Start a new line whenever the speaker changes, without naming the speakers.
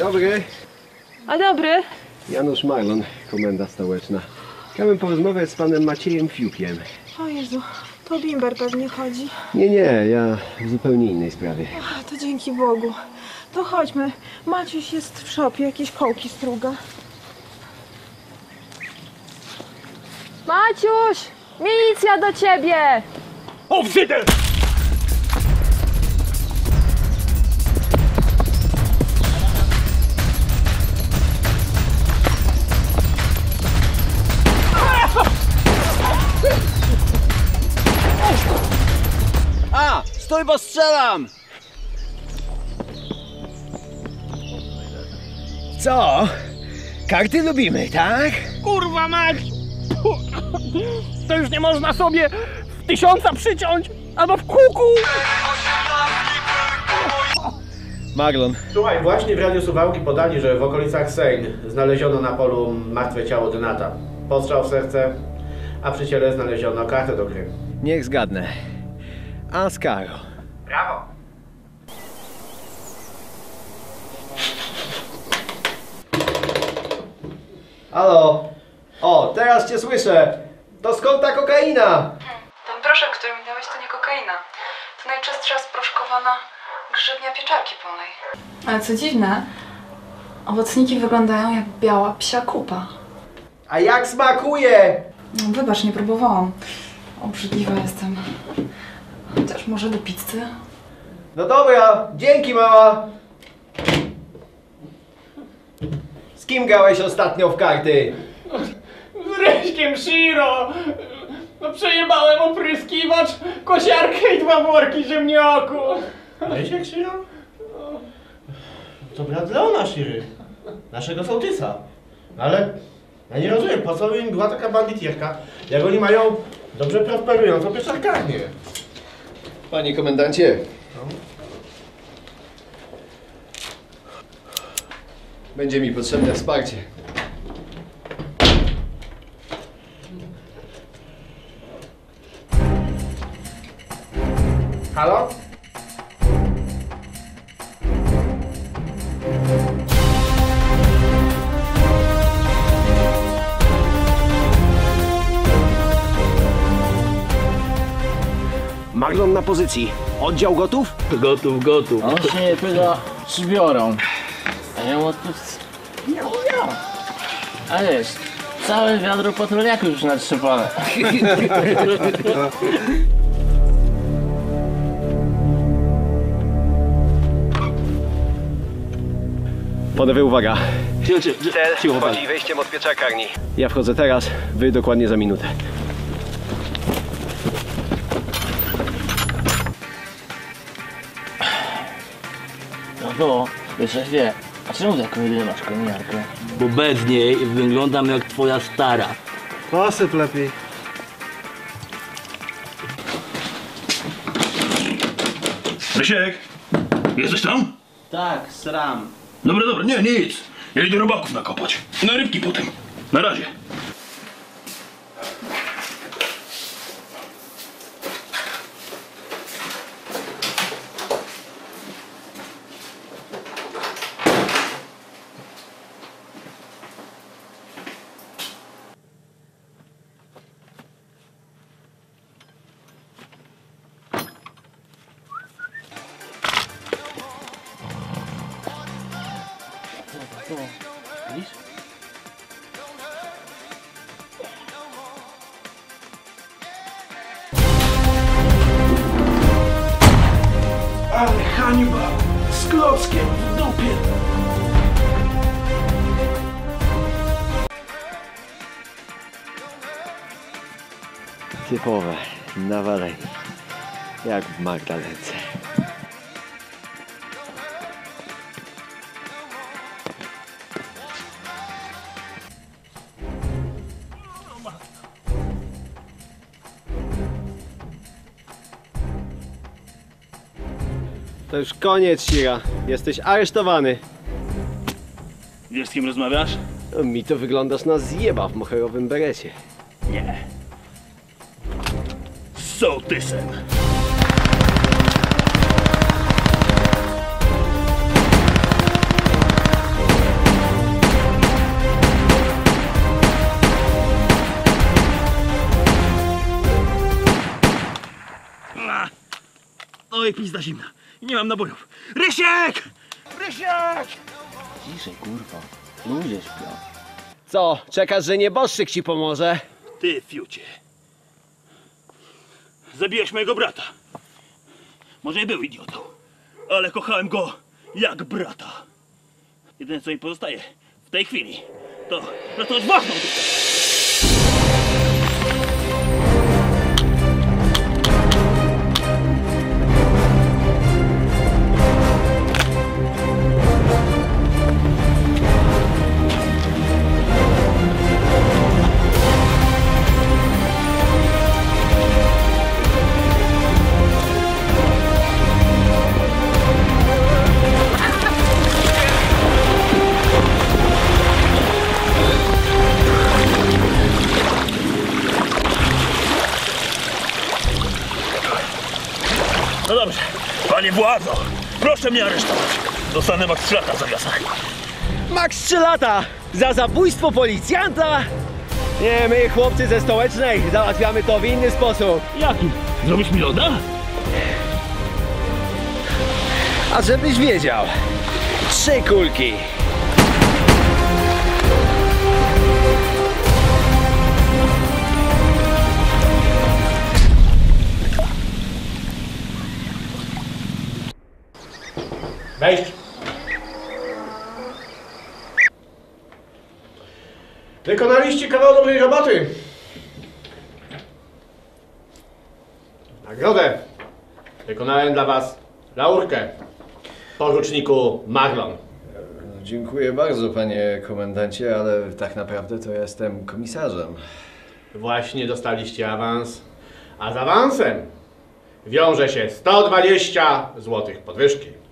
Dobry.
A dobry.
Janusz Marlon, komenda stołeczna. Chciałbym porozmawiać z panem Maciejem Fiukiem.
O Jezu, to Bimber pewnie chodzi.
Nie, ja w zupełnie innej sprawie.
Ach, to dzięki Bogu. To chodźmy. Maciuś jest w szopie, jakieś kołki struga. Maciuś! Milicja do ciebie!
Obsydę!
A! Stój, bo strzelam!
Co? Karty lubimy, tak?
Kurwa mać! To już nie można sobie w 1000 przyciąć, albo w kuku!
Marlon.
Słuchaj, właśnie w Radiu Suwałki podali, że w okolicach Sejn znaleziono na polu martwe ciało Dynata. Postrzał w serce, a przy ciele znaleziono kartę do gry.
Niech zgadnę. Ascaro.
Brawo! Halo? O, teraz cię słyszę! To skąd ta kokaina?
Ten proszek, który mi dałeś, to nie kokaina. To najczęstsza sproszkowana grzybnia pieczarki pełnej. Ale co dziwne, owocniki wyglądają jak biała psia kupa.
A jak smakuje?
No, wybacz, nie próbowałam. Obrzydliwa jestem. Chociaż może do pizzy?
No dobra, dzięki mama! Z kim grałeś ostatnio w karty?
Z Ryśkiem Shiro! No przejebałem opryskiwacz, kosiarkę i 2 worki ziemniaku!
Rysiek Shiro? To brat Leona Shiry, naszego sołtysa. Ale ja nie rozumiem, po co im była taka banditierka, jak oni mają dobrze prosperującą pieczarkarnię.
Panie komendancie. Będzie mi potrzebne wsparcie.
Halo?
Marlon na pozycji. Oddział gotów?
Gotów.
On się nie pyta, czy biorą. A ja tu... Nie mówią. A wiesz, całe wiadro patroniaków już natrzepane.
Panowie, uwaga.
Cicho,
Wchodzi wejściem od pieczarkarni. Ja wchodzę teraz, wy dokładnie za minutę.
No to, wiesz, wie. A czemu taką jedynie masz kominiarkę?
Bo bez niej wyglądam jak twoja stara.
Posyp lepiej.
Rysiek, jesteś tam?
Tak, sram.
Dobra, nie, nic. Ja idę robaków nakopać. Na rybki potem. Na razie.
Widzisz?
Ale hańba z klockiem w dupie.
Typowe nawalenie. Jak w Magdalence. To już koniec, Shira. Jesteś aresztowany.
Wiesz, z kim rozmawiasz?
No, mi to wyglądasz na zjeba w moherowym berecie.
Nie. Z sołtysem. Oj, pizda zimna. Nie mam nabojów. Rysiek! Rysiek!
Ciszej, kurwa. Ludzie śpią.
Co, czekasz, że nieboszczyk ci pomoże?
Ty, fiucie. Zabiłeś mojego brata. Może i był idiotą, ale kochałem go jak brata. Jedyne, co mi pozostaje w tej chwili, to ratować własną dupę. No dobrze, panie władzo, proszę mnie aresztować. Dostanę max 3 lata za wiosnę.
Max 3 lata za zabójstwo policjanta? Nie, my chłopcy ze Stołecznej załatwiamy to w inny sposób.
Jaki? Zrobisz mi loda?
A żebyś wiedział, 3 kulki.
Wejść. Wykonaliście kawał dobrej roboty. Nagrodę wykonałem dla was laurkę. Poruczniku Marlon.
Dziękuję bardzo, panie komendancie, ale tak naprawdę to ja jestem komisarzem.
Właśnie dostaliście awans, a z awansem wiąże się 120 zł podwyżki.